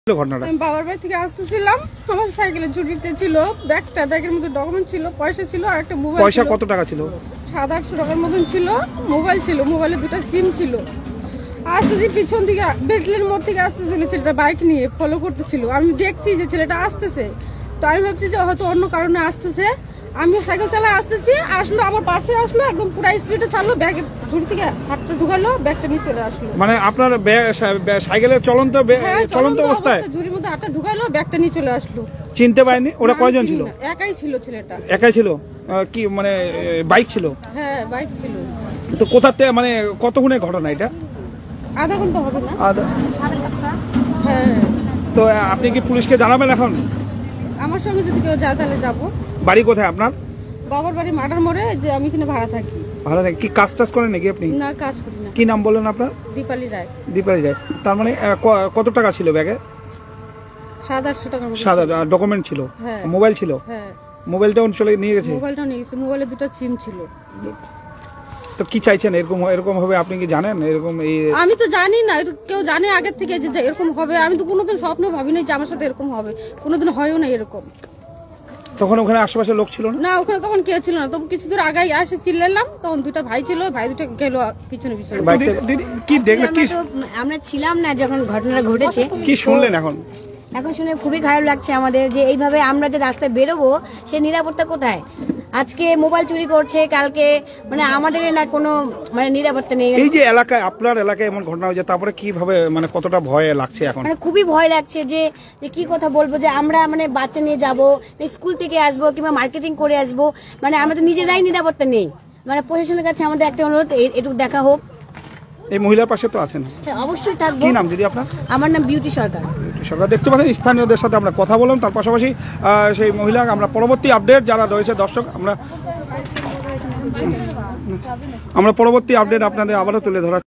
ঘটনাটা? আমি বাবার বাড়ি থেকে আসতেছিলাম, আমার সাইকেলে চুরিতে ছিল ব্যাগটা, ব্যাগের মধ্যে ডকুমেন্ট ছিল, পয়সা ছিল আর একটা মোবাইল। পয়সা কত টাকা ছিল? 700-800 টাকার মতন ছিল। মোবাইল ছিল, মোবাইলে 2টা সিম ছিল। আসতেছি পিছন দিকে বেটলের মোড় থেকে আসতেছিল ছেলেটা বাইক নিয়ে, ফলো করতেছিল। আমি দেখছি যে ছেলেটা আসতেছে, তো আমি ভাবছি যে হয়তো অন্য কারণে আসতেছে। আমি সাইকেল চালায় আসতেছি, আসলো আমার পাশে, আসলো একদম পুরো স্পিডে ছাড়লো, ব্যাগের ঝুড়ি থেকে হাতটা ঢুকালো, ব্যাগটা নিয়ে চলে আসলো। মানে আপনার সাইকেলের চলন্ত অবস্থায় ঝুড়ির মধ্যে হাতটা ঢুকালো, ব্যাগটা নিয়ে চলে আসলো। চিনতে পারেনি? ওরা কয়জন ছিল? একাই ছিল ছেলেটা। একাই ছিল? কি মানে বাইক ছিল? হ্যাঁ বাইক ছিল। তো কোথাতে মানে কতক্ষণের ঘটনা এটা? আধা ঘন্টা হবে না? 7:30। হ্যাঁ। তো আপনি কি পুলিশকে জানাবেন এখন? আমার সঙ্গে যদি কেউ যায় তাহলে যাবো। বাড়ি কোথায় আপনার? বাবার বাড়ি মাটার মোড়ে, যে আমি এখানে ভাড়া থাকি। ভাড়া থাকি? কি কাজ টাজ করেন নাকি আপনি? না, কাজ করি না। কি নাম বললেন আপনার? দীপালি রায়। দীপালি রায়। তার মানে কত টাকা ছিল ব্যাগে? 700-800 টাকার মতো। ডকুমেন্ট ছিল? হ্যাঁ। মোবাইল ছিল? হ্যাঁ। মোবাইলটাও চলে নিয়ে গেছে? মোবাইলটাও নিয়ে গেছে, মোবাইলে 2টা সিম ছিল। তো কি চাইছেন? এরকম হবে আপনি কি জানেন? এরকম আমি তো জানি না, কেউ জানে আগের থেকে যে এরকম হবে? আমি তো কোনোদিন স্বপ্ন ভাবি নাই যে আমার সাথে এরকম হবে, কোনোদিন হয়ও না এরকম। তখন ওখানে আশেপাশে লোক ছিল না? না, ওখানে তখন কেউ ছিল না। তখন কিছু দূর আগে এসে চিল্লালাম, তখন 2টা ভাই ছিল, ভাই 2টা গেল পিছনে পিছনে। কি দেখলেন? কি আমরা ছিলাম না যখন ঘটনাটা ঘটেছে। কি শুনলেন এখন? এখন শুনে খুবই খারাপ লাগছে আমাদের, যে এইভাবে আমরা যে রাস্তায় বেরোবো সে নিরাপত্তা কোথায়? আজকে মোবাইল চুরি করছে, কালকে মানে আমাদের না কোনো মানে নিরাপত্তা নেই। এই যে এলাকায়, আপনার এলাকায় এমন ঘটনা হয়েছে, তারপরে কিভাবে মানে কতটা ভয় লাগছে এখন? মানে খুবই ভয় লাগছে যে কি কথা বলবো, যে আমরা মানে বাচ্চা নিয়ে যাব, স্কুল থেকে আসবো কিংবা মার্কেটিং করে আসবো, মানে আমরা তো নিজেরাই নিরাপত্তা নেই। মানে প্রশাসনের কাছে আমাদের একটা অনুরোধ, এটুকু দেখা হোক। এই মহিলার পাশে তো আছেন? হ্যাঁ, অবশ্যই থাকবো। কি নাম দিদি আপনার? আমার নাম বিউটি সরকার। সরকার। দেখতে পাচ্ছেন স্থানীয়দের সাথে আমরা কথা বললাম, তার পাশাপাশি সেই মহিলা, আমরা পরবর্তী আপডেট যারা রয়েছে দর্শক, আমরা পরবর্তী আপডেট আপনাদের আবারও তুলে ধরা